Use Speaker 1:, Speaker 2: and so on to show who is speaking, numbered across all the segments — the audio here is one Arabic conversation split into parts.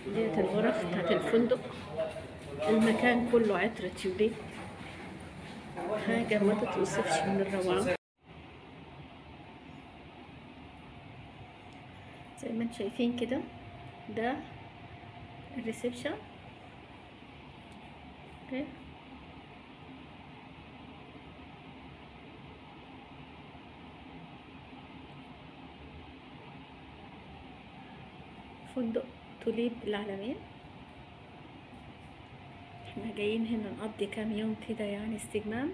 Speaker 1: ديت الغرف بتاعت الفندق. المكان كله عطر تيوليب، حاجة ما تتوصفش من الروعة. زي ما انتم شايفين كده، ده الريسبشن. اوكي، فندق توليب العلمين. احنا جايين هنا نقضي كام يوم كده يعني استجمام.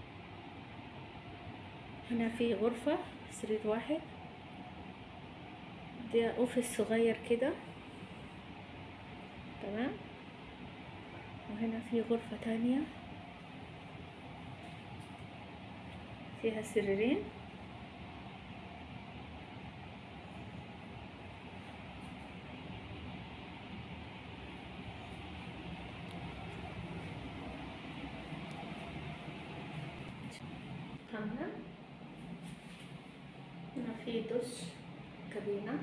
Speaker 1: هنا في غرفة سرير واحد، ده اوفيس صغير كده، تمام. وهنا في غرفة تانية فيها سريرين. تمام. هنا في دش كابينة.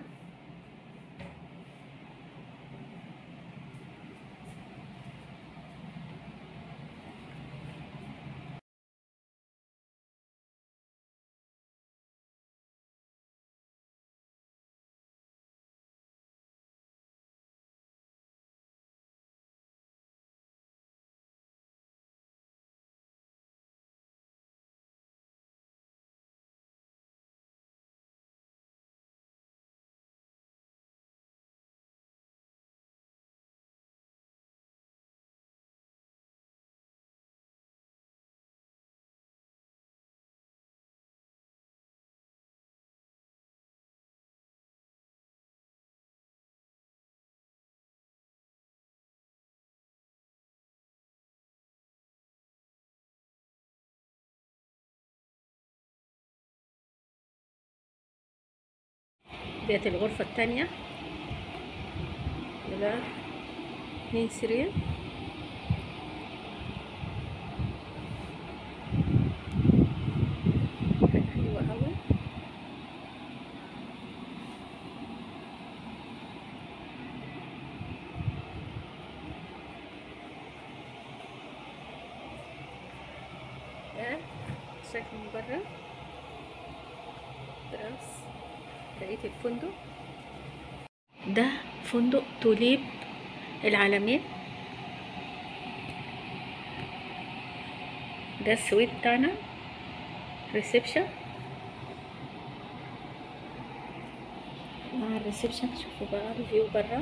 Speaker 1: ديت الغرفة التانية، ده 2 سرير. حاجة حلوة اوي. ده شكل من برا، تراس بقية الفندق. ده فندق توليب العلمين. ده السويت بتاعنا، ريسبشن. مع الريسبشن شوفوا بقى الفيو برا.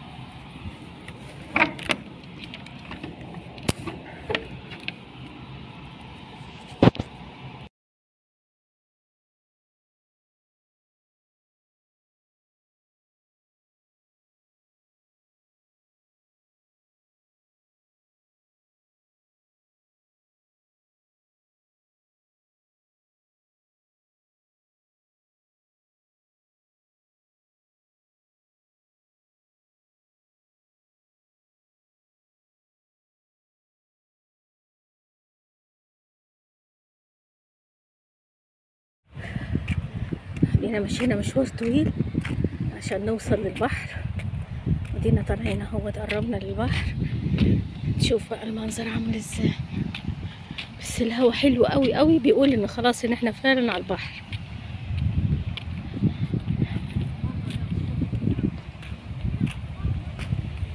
Speaker 1: دينا مشينا مشوار طويل عشان نوصل للبحر، ودينا طالعين اهو، قربنا للبحر. نشوف بقى المنظر عامل ازاي. بس الهوا حلو قوي قوي، بيقول ان خلاص ان احنا فعلا على البحر.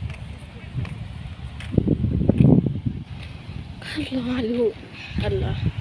Speaker 1: الله على الهو. الله.